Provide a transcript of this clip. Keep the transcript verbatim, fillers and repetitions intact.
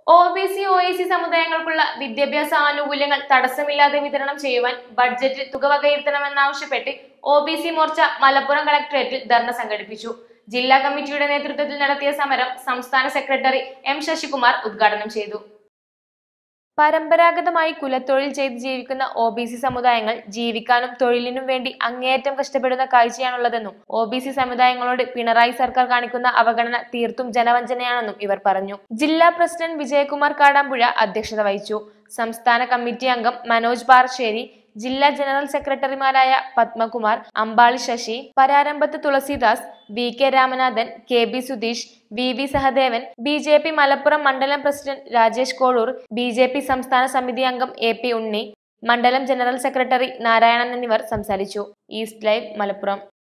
O B C O I C സമുദായങ്ങൾക്കുള്ള വിദ്യാഭ്യാസ ആനുകൂല്യങ്ങൾ തടസ്സമില്ലാതെ വിതരണം ചെയ്യുവാൻ ബഡ്ജറ്റിൽ തുക വകയിരുത്തണമെന്നാവശ്യപ്പെട്ട് O B C Morcha Malappuram കളക്ടറേറ്റിൽ ധർണ സംഘടിപ്പിച്ചു. ജില്ലാ കമ്മിറ്റിയുടെ നേതൃത്വത്തിൽ നടത്തിയ സമരം സംസ്ഥാന സെക്രട്ടറി എം ശശികുമാർ ഉദ്ഘാടനം ചെയ്തു. പരമ്പരാഗതമായി കുലത്തൊഴിൽ ചെയ്ത് ജീവിക്കുന്ന ഒ ബി സി സമുദായങ്ങൾ ജീവിക്കാനും തൊഴിലിനും വേണ്ടി അങ്ങേയറ്റം കഷ്ടപ്പെടുന്ന കാഴ്ചയാണുള്ളതെന്നും ഒ ബി സി സമുദായങ്ങളോട് പിണറായി സർക്കാർ കാണിക്കുന്ന അവഗണന തീർത്തും ജനവഞ്ചനയാണെന്നും ഇവർ പറഞ്ഞു. ജില്ലാ പ്രസിഡന്റ് വിജയകുമാർ കാടാമ്പുഴ അധ്യക്ഷത വഹിച്ചു. സംസ്ഥാന കമ്മിറ്റി അംഗം മനോജ് പാറശ്ശേരി, ജില്ലാ ജനറൽ സെക്രട്ടറിമാരായ Padmakumar, Ambali Sasi, Pararambath Thulasidas, V K Ramanathan, K B Sudheesh, V V Sahadevan, B J P Malappuram മണ്ഡലം president Rajesh Kozhur, B J P സംസ്ഥാന സമിതി അംഗം എ പി ഉണ്ണി, മണ്ഡലം ജനറൽ സെക്രട്ടറി നാരായണൻ എന്നിവർ സംസാരിച്ചു. East Live Malappuram.